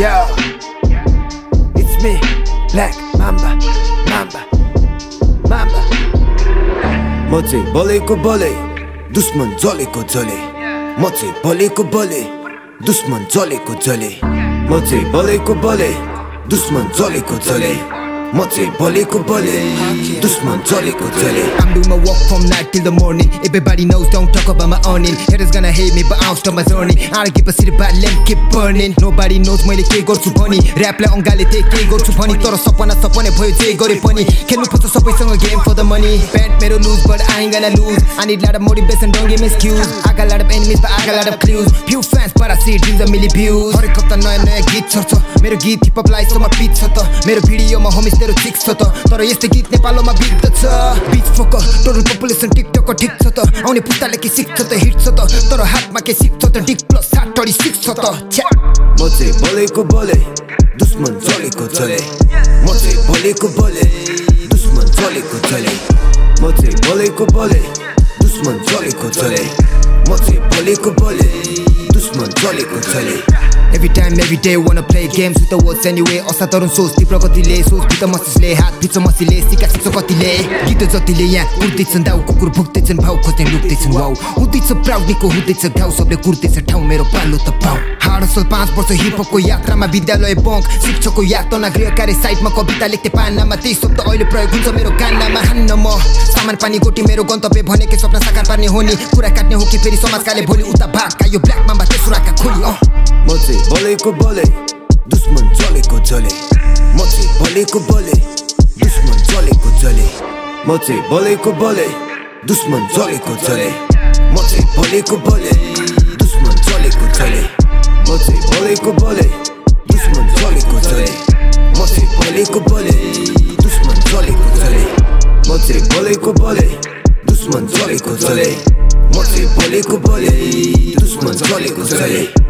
Yo, it's me, Black Mamba, Mamba. म चाहिँ बलेको बले, दुश्मन जलेको जले। म चाहिँ बलेको बले, दुश्मन जलेको जले। म चाहिँ बलेको बले, दुश्मन जलेको जले। म चाहिँ बलेको बले, दुश्मन जलेको जले। I'm doing my walk from night till the morning. Everybody knows, don't talk about my earning. Haters gonna hate me, but I'll stop my journey. I don't give a shit about them, keep burning. Nobody knows मैले के गर्छु भनी र्यापलाई अंगाले त्यही के गर्छु भनी तर सपना सपने भयो जे गरे पनि खेल्नु पर्छ सबैसँग game for the money. Bad मेरो lose but I ain't gonna lose. I need lot of motivation, don't give me excuse. I got lot of enemies but I got lot of clues. Few fans but I see dreams a million views. हरेक हप्ता नयाँ गीत छर्छ मेरो गीत hip hop लाइफमा pitch छ त मेरो भिडियोमा होमिस तेरो चिक्स छ त तर यस्तो गीत नेपालमा बिग्दछ बीच फोक टोटल पपुलेसन टिकटक ठिक छ त आउने पुस्ताले के सिक्छ त हिट छ त तर हातमा के सिक्छ त डिक प्लस 36 छ त म चाहिँ बलेको बले दुश्मन जलेको जले म चाहिँ बलेको बले दुश्मन जलेको जले म चाहिँ बलेको बले दुश्मन जलेको जले म चाहिँ बलेको बले दुश्मन जलेको जले Every time, every day, wanna play games with the words anyway. असाधारण सोच तीव्र गतिले सोच भित्र मस्तिष्कले हात भित्र मस्तिले सिका सिक्छ कतिले गीत जतिले यहाँ उड्दैछन् दाउ कुकुर भुक्दैछन् भाउ खोज्दै लुक्दैछन् वाउ हुँदैछ प्राउड निको हुँदैछ घाउ सबले कुर्दैछ ठाउँ मेरो पालो त पाउ हार्ड असल 5 वर्ष हिपहपको यात्रामा विद्यालय बङ्क शिक्षकको यातना गृह कार्य साइटमा कविता लेख्दै पानामा त्यही शब्द अहिले प्रयोग हुन्छ मेरो गानामा हान्न म सामान पानी गोटी मेरो गन्तव्य भनेकै सपना साकार पार्ने हो नि कुरा काट्ने हो कि फेरि समाजकाले भोलि उता भागका यो ब्ल्याक माम्बा तेस्रोका खोली म चाहिँ बलेको बले दुश्मन जलेको जले म चाहिँ बलेको बले दुश्मन जलेको जले म चाहिँ बलेको बले दुश्मन जलेको जले म चाहिँ बलेको बले दुश्मन जलेको जले म चाहिँ बलेको बले दुश्मन जलेको जले म चाहिँ बलेको बले दुश्मन जलेको जले म चाहिँ बलेको बले दुश्मन जलेको जले म चाहिँ बलेको बले दुश्मन जलेको जले